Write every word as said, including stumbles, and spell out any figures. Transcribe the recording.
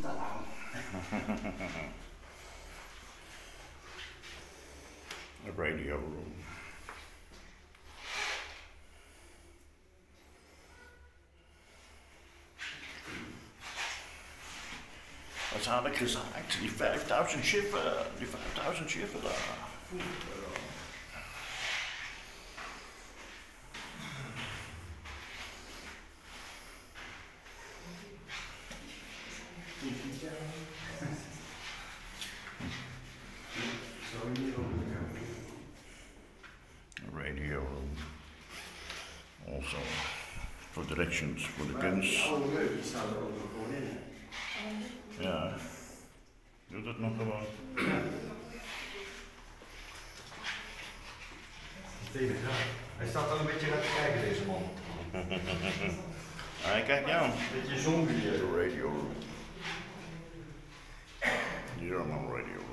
te lang. A radio room. Wat had ik gezegd? Die vijfduizend schiffen, die vijfduizend schiffen daar. Radio room. Also for directions for the guns. Oh, leuk, die staan er ook nog gewoon in. Ja, doe dat nog gewoon. Hij staat wel een beetje naar te kijken, deze man. Hij kijkt jou. Beetje zombie. The radio room. German radio room.